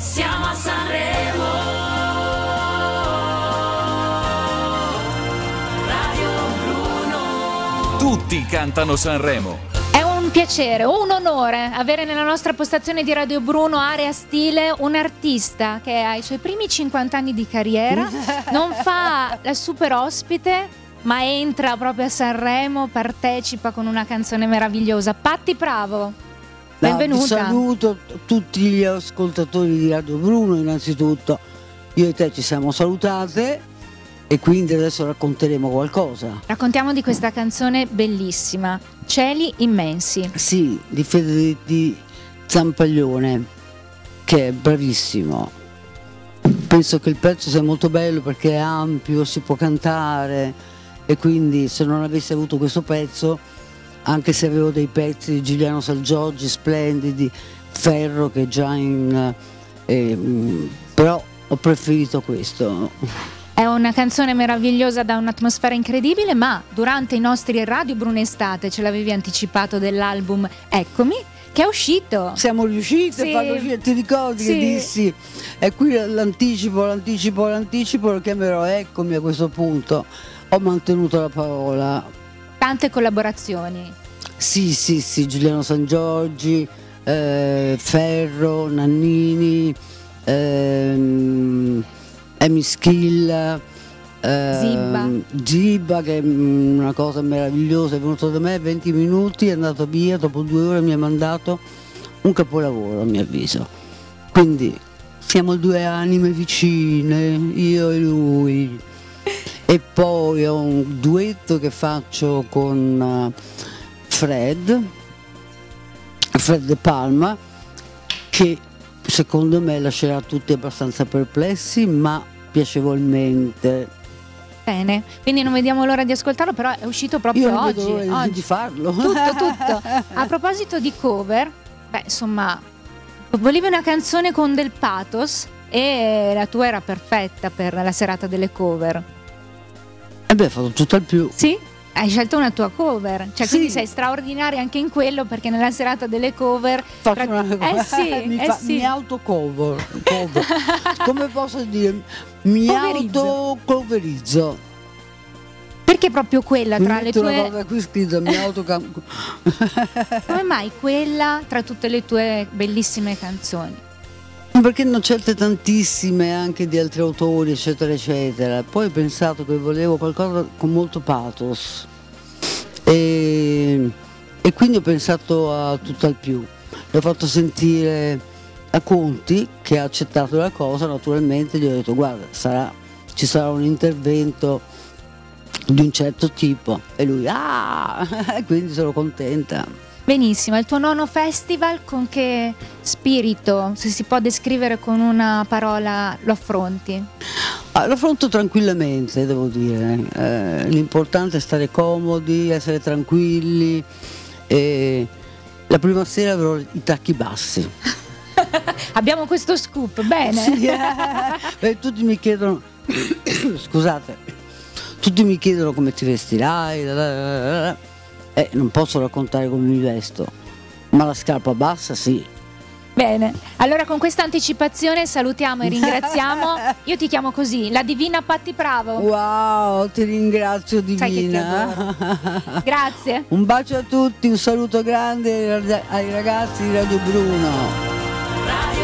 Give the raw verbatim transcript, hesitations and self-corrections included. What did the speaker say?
Siamo a Sanremo. Radio Bruno. Tutti cantano Sanremo. È un piacere, un onore avere nella nostra postazione di Radio Bruno Area Stile un artista che ai suoi primi cinquanta anni di carriera non fa la super ospite, ma entra proprio a Sanremo, partecipa con una canzone meravigliosa. Patti Pravo, benvenuta. No, saluto tutti gli ascoltatori di Radio Bruno innanzitutto. Io e te ci siamo salutate e quindi adesso racconteremo qualcosa. Raccontiamo di questa canzone bellissima, Cieli immensi. Sì, di Federico Zampaglione, che è bravissimo. Penso che il pezzo sia molto bello perché è ampio, si può cantare, e quindi se non avessi avuto questo pezzo, anche se avevo dei pezzi di Giuliano Salgioggi splendidi, Ferro che è già in... Eh, però ho preferito questo. È una canzone meravigliosa, da un'atmosfera incredibile, ma durante i nostri Radio Bruno Estate ce l'avevi anticipato dell'album Eccomi, che è uscito. Siamo riusciti Sì. a farlo uscire, ti ricordi Sì. che dissi e qui l'anticipo, l'anticipo, l'anticipo, lo chiamerò Eccomi a questo punto. Ho mantenuto la parola. Tante collaborazioni. Sì, sì, sì, Giuliano Sangiorgi, eh, Ferro, Nannini, ehm, Emi Schilla, ehm, Zibba. Zibba, che è una cosa meravigliosa, è venuto da me venti minuti, è andato via, dopo due ore mi ha mandato un capolavoro a mio avviso. Quindi siamo due anime vicine, io e lui. E poi ho un duetto che faccio con Fred, Fred De Palma, che secondo me lascerà tutti abbastanza perplessi, ma piacevolmente. Bene, quindi non vediamo l'ora di ascoltarlo, però è uscito proprio Io non oggi. vedo l'ora oggi. di farlo. Tutto, tutto. A proposito di cover, beh, insomma, volevi una canzone con del pathos e la tua era perfetta per la serata delle cover. E beh, ho fatto tutto al più. Sì? Hai scelto una tua cover, cioè Sì. quindi sei straordinaria anche in quello, perché nella serata delle cover Faccio una... eh sì, mi, eh fa... sì. mi autocover, cover. Come posso dire? Mi Coverizzo. autocoverizzo. Perché proprio quella Mi tra le metto una tue cosa qui scritta, mi autocam... come mai quella tra tutte le tue bellissime canzoni? Perché ne ho scelte tantissime anche di altri autori, eccetera, eccetera. Poi ho pensato che volevo qualcosa con molto pathos. E, e quindi ho pensato a tutto al più. L'ho fatto sentire a Conti, che ha accettato la cosa, naturalmente gli ho detto guarda, sarà, ci sarà un intervento di un certo tipo. E lui, ah! Quindi sono contenta. Benissimo, il tuo nono festival con che spirito, se si può descrivere con una parola, lo affronti? Ah, lo affronto tranquillamente, devo dire. Eh, l'importante è stare comodi, essere tranquilli. E la prima sera avrò i tacchi bassi. Abbiamo questo scoop, bene. Sì, eh, tutti mi chiedono, scusate, tutti mi chiedono come ti vestirai. La, la, la, la. Eh, non posso raccontare come mi vesto, ma la scarpa bassa sì. Bene, allora con questa anticipazione salutiamo e ringraziamo, io ti chiamo così, la divina Patti Pravo. Wow, ti ringrazio Sai che ti divina. adoro. Grazie. Un bacio a tutti, un saluto grande ai ragazzi di Radio Bruno. Radio